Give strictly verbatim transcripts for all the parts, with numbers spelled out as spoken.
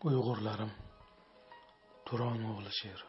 Uyg'urlarim, Turon o'g'li she'ri.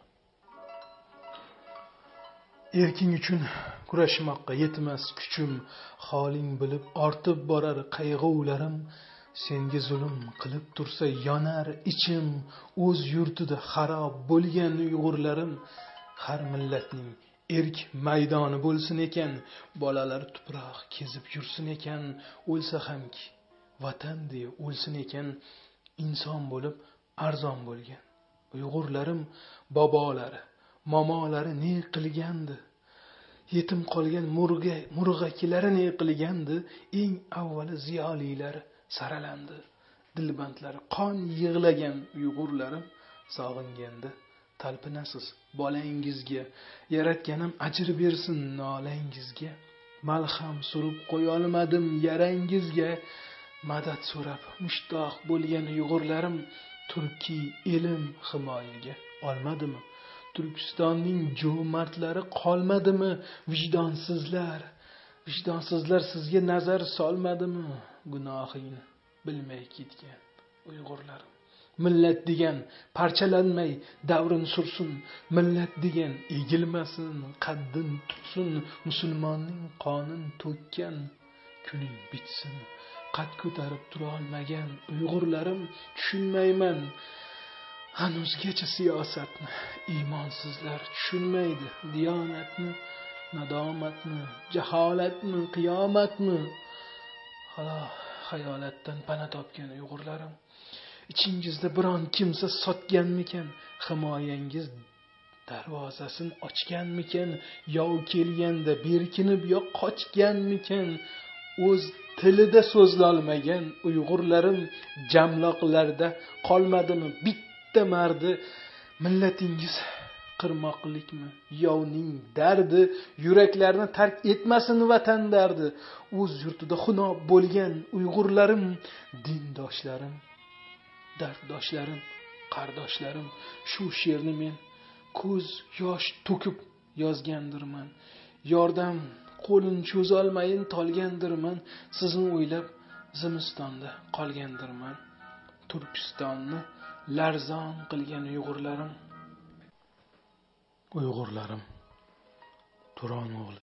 Erking uchun kurashmoqqa yetmas kuchim, holing bilib ortib borar qayg'ularim. Senga zulm qilib tursa yonar ichim, o'z yurtida xarob bo'lgan uyg'urlarim. Har millatning erk maydoni bo'lsin ekan, bolalar tuproq kezib yursin ekan, o'lsa hamki vatan deya o'lsin ekan, inson bo'lib arzon bo'lgan uyg'urlarim. Bobolari, momolari ne qilgandi? Yetim qolgan murga, murg'akilari ne qilgandi? Eng avvali ziyolilari saralandi. Dilbandlari qon yig'lagan uyg'urlarim. Sog'inganda talpinasiz bolangizga, yaratganim ajr bersin nolangizga. Malham surib qo'yolmadim yarangizga, madad so'rab mushtoq bo'lgan uyg'urlarim. Turkiy elim himoyaga olmadimi? Turkistonning jo'mardlari qolmadimi? Vijdonsizlar, vijdonsizlar sizga nazar solmadimi? Gunohingni bilmay ketgan uyg'urlarim. Millat degan parchalanmay davrin sursun, millat degan egilmasin, qaddin tutsin, musulmonning qonin to'kkan kuning bitsin. Qad ko'tarib tura olmagan uyg'urlarim. Tushunmayman hanuzgacha siyosatni, iymonsizlar tushunmaydi diyonatni, nadomatni, jaholatni, qiyomatni. Hala hayolatdan pana topgan uyg'urlarim. Ichingizda biron kimsa sotganmikan? Himoyangiz darvozasini ochganmikan? Yov kelganda berkinib yo qochganmikan? O'z tilida so'zlolmagan uyg'urlarim. Jamloqlarda qolmadimi bitta mardi? Millatingiz qirmoqlikmi yovning dardi? Yuraklarni tark etmasin vatan dardi. O'z yurtida xunob bo'lgan uyg'urlarim. Dindoshlarim, darddoshlarim, qardoshlarim. Shu she'rni men ko'z yosh to'kib yozgandirman. Yordam qo'lin cho'zolmayin tolgandirman. Sizni o'ylab zimistonda qolgandirman. Turkistonni larzon qilgan uyg'urlarim. Uyg'urlarim, Turon o'g'li